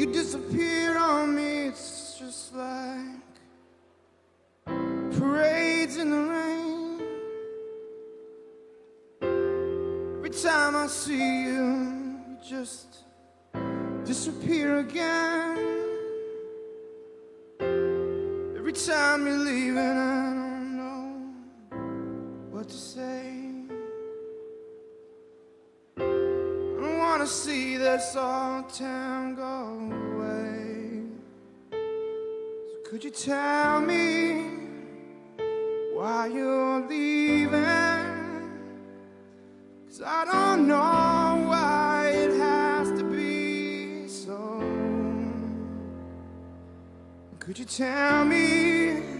you disappear on me. It's just like parades in the rain. Every time I see you, you just disappear again. Every time you're leaving, I don't know what to say. I don't wanna see this all town go away. So could you tell me why you're leaving? 'Cause I don't know why it has to be so. Could you tell me